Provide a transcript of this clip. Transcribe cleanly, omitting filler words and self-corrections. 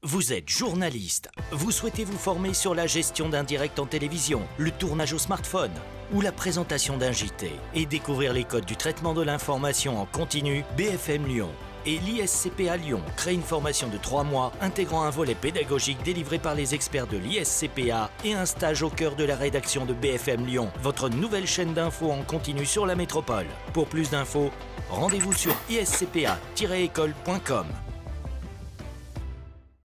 Vous êtes journaliste. Vous souhaitez vous former sur la gestion d'un direct en télévision, le tournage au smartphone ou la présentation d'un JT et découvrir les codes du traitement de l'information en continu. BFM Lyon et l'ISCPA Lyon créent une formation de 3 mois intégrant un volet pédagogique délivré par les experts de l'ISCPA et un stage au cœur de la rédaction de BFM Lyon, votre nouvelle chaîne d'infos en continu sur la métropole. Pour plus d'infos, rendez-vous sur iscpa-école.com.